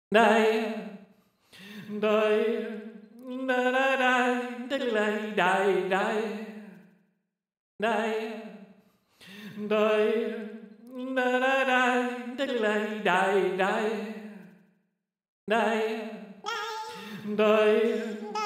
Đây đây đây đây đây đây đây đây đây đây đây đây đây đây đây đây đây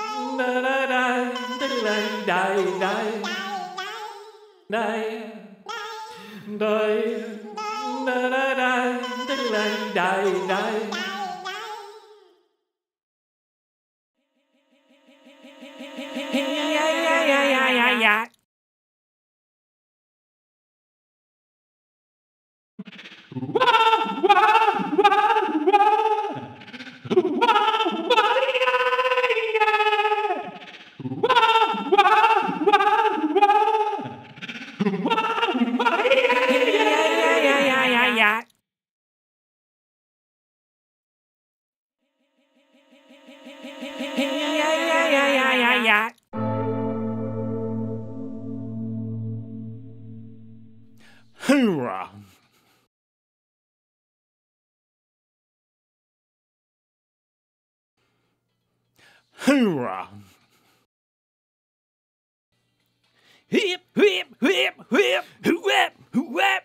Hoorah! Hoorah! Hip, hip, hip, hip, hip, hip,